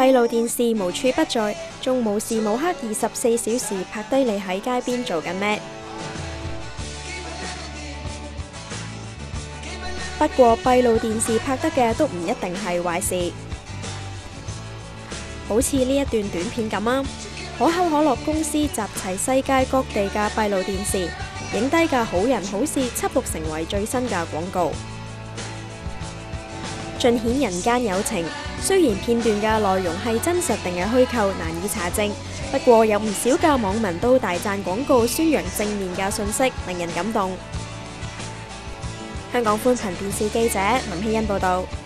閉路電視無處不在，仲無時無刻24小時拍低你喺街邊做緊咩。不過閉路電視拍得嘅都唔一定係壞事，好似呢一段短片咁啊！可口可樂公司集齊世界各地嘅閉路電視，影低嘅好人好事輯錄成為最新嘅廣告，盡顯人間友情。雖然片段嘅內容係真實定係虛構難以查證，不過有唔少嘅網民都大讚廣告宣揚正面嘅信息，令人感動。香港寬頻電視記者林希欣報道。